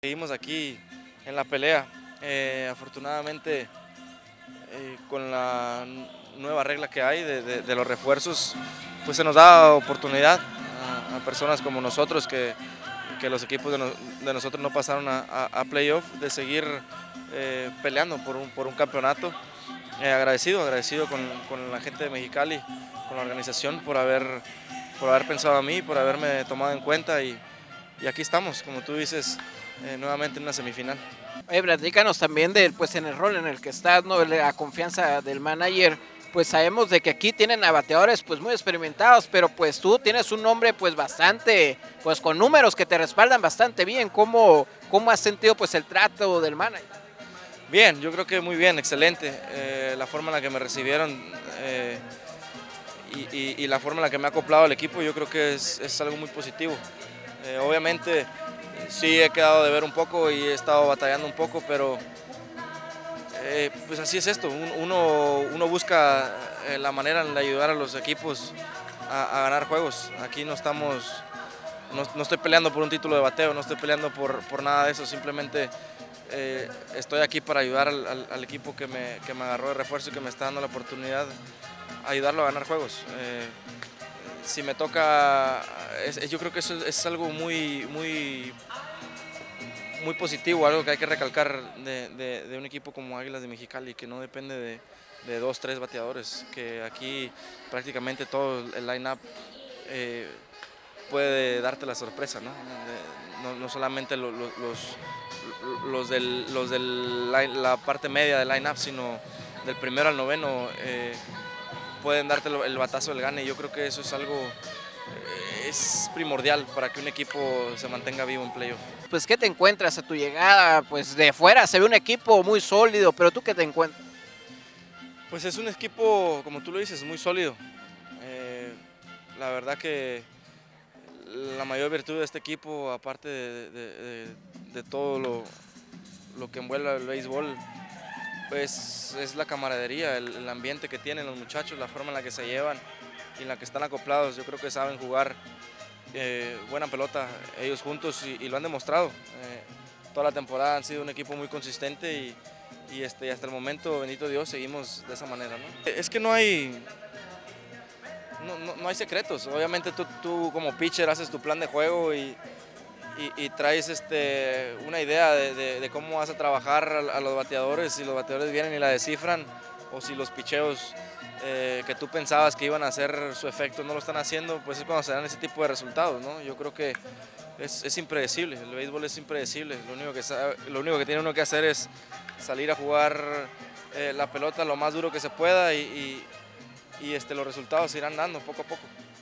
Seguimos aquí en la pelea. Afortunadamente, con la nueva regla que hay de los refuerzos, pues se nos da oportunidad a personas como nosotros, que los equipos de nosotros no pasaron a playoff, de seguir peleando por un campeonato. Agradecido con la gente de Mexicali, con la organización por haber pensado en mí, por haberme tomado en cuenta y aquí estamos, como tú dices, nuevamente en una semifinal. Oye, platícanos también pues en el rol en el que estás, ¿no? La confianza del manager. Pues sabemos de que aquí tienen a bateadores pues muy experimentados, pero pues tú tienes un nombre pues bastante, pues con números que te respaldan bastante bien. ¿Cómo has sentido pues el trato del manager? Bien, yo creo que muy bien, excelente. La forma en la que me recibieron y la forma en la que me ha acoplado el equipo, yo creo que es algo muy positivo. Obviamente sí he quedado de ver un poco y he estado batallando un poco, pero pues así es esto. Uno busca la manera de ayudar a los equipos a ganar juegos. Aquí no estamos, no estoy peleando por un título de bateo, no estoy peleando por nada de eso, simplemente estoy aquí para ayudar al equipo que me agarró de refuerzo y que me está dando la oportunidad ayudarlo a ganar juegos. Si me toca, yo creo que eso es algo muy positivo, algo que hay que recalcar de un equipo como Águilas de Mexicali, que no depende de 2, 3 bateadores, que aquí prácticamente todo el line-up puede darte la sorpresa, ¿no? No solamente los de la parte media del line-up, sino del primero al noveno pueden darte el batazo del gane. Yo creo que eso es algo, es primordial para que un equipo se mantenga vivo en playoff. Pues ¿qué te encuentras a tu llegada? Pues de fuera se ve un equipo muy sólido, pero ¿tú qué te encuentras? Pues es un equipo, como tú lo dices, muy sólido. La verdad que la mayor virtud de este equipo, aparte de todo lo que envuelve el béisbol, pues es la camaradería, el ambiente que tienen los muchachos, la forma en la que se llevan y en la que están acoplados. Yo creo que saben jugar buena pelota ellos juntos y lo han demostrado. Toda la temporada han sido un equipo muy consistente y hasta el momento, bendito Dios, seguimos de esa manera, ¿no? Es que no hay secretos. Obviamente tú como pitcher haces tu plan de juego y traes una idea de cómo vas a trabajar a los bateadores, si los bateadores vienen y la descifran o si los picheos que tú pensabas que iban a hacer su efecto no lo están haciendo, pues es cuando se dan ese tipo de resultados, ¿no? Yo creo que es impredecible, el béisbol es impredecible, lo único que tiene uno que hacer es salir a jugar la pelota lo más duro que se pueda y los resultados se irán dando poco a poco.